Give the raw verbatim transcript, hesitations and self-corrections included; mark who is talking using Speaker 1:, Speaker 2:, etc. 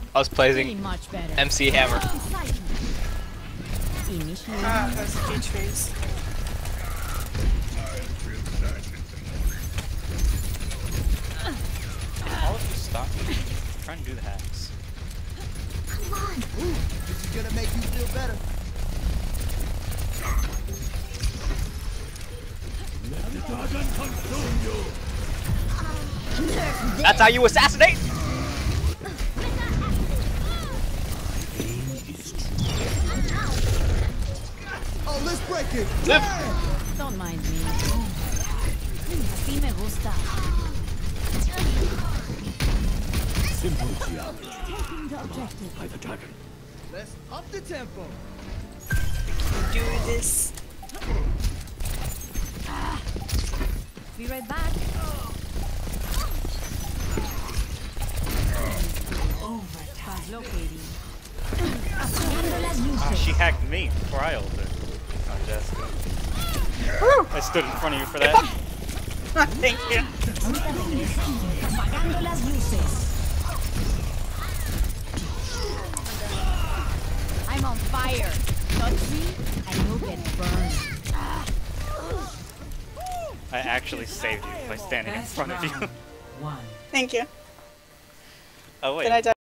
Speaker 1: us playing M C Hammer.
Speaker 2: Ah, that's a huge face.
Speaker 3: All of you stop me. I'm trying to do the hacks.
Speaker 4: Come on. Ooh, this is gonna make you feel better.
Speaker 1: That's how you assassinate.
Speaker 4: Oh, let's break it.
Speaker 1: Live.
Speaker 5: Don't mind me. Así me gusta.
Speaker 4: Simple geometry. I've attacked. Let's up the tempo.
Speaker 2: Do this.
Speaker 5: Be right back. Overtime. Locating.
Speaker 3: Ah, she hacked me before I ulted. Oh, Jessica. I stood in front of you for that.
Speaker 2: Thank you.
Speaker 5: Apagando las luces. I'm on fire. Touch me and you'll get burned.
Speaker 3: I actually saved you by standing in front of you.
Speaker 2: Thank you.
Speaker 3: Oh wait.
Speaker 2: Did I die?